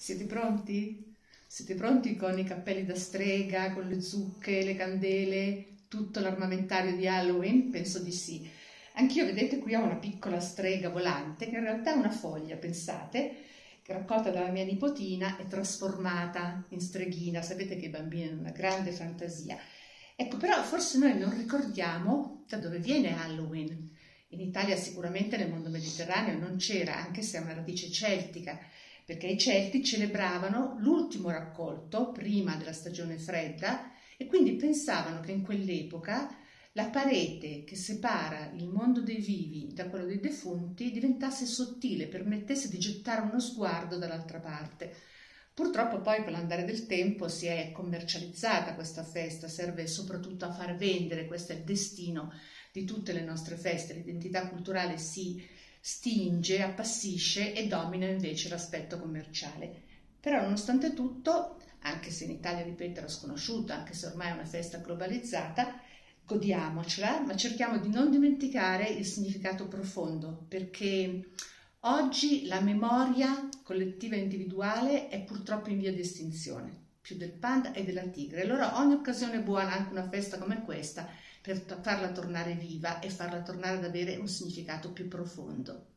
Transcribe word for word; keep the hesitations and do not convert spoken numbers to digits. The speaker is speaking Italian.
Siete pronti? Siete pronti con i cappelli da strega, con le zucche, le candele, tutto l'armamentario di Halloween? Penso di sì. Anch'io, vedete, qui ho una piccola strega volante che in realtà è una foglia, pensate, che raccolta dalla mia nipotina e trasformata in streghina. Sapete che i bambini hanno una grande fantasia. Ecco, però forse noi non ricordiamo da dove viene Halloween. In Italia sicuramente nel mondo mediterraneo non c'era, anche se ha una radice celtica, perché i Celti celebravano l'ultimo raccolto prima della stagione fredda e quindi pensavano che in quell'epoca la parete che separa il mondo dei vivi da quello dei defunti diventasse sottile, permettesse di gettare uno sguardo dall'altra parte. Purtroppo poi con l'andare del tempo si è commercializzata questa festa, serve soprattutto a far vendere, questo è il destino di tutte le nostre feste, l'identità culturale si stinge, appassisce e domina invece l'aspetto commerciale. Però nonostante tutto, anche se in Italia, ripeto, era sconosciuta, anche se ormai è una festa globalizzata, godiamocela, ma cerchiamo di non dimenticare il significato profondo, perché oggi la memoria collettiva e individuale è purtroppo in via di estinzione, più del panda e della tigre. Allora ogni occasione è buona, anche una festa come questa, per farla tornare viva e farla tornare ad avere un significato più profondo.